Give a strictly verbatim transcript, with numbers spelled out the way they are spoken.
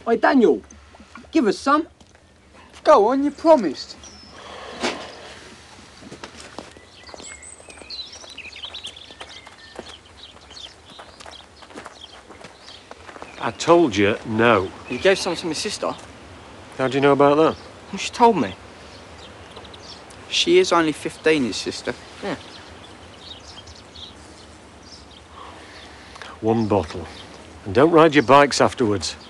Hey, Daniel, give us some. Go on, you promised. I told you no. You gave some to my sister? How do you know about that? Well, she told me. She is only fifteen, his sister. Yeah. One bottle. And don't ride your bikes afterwards.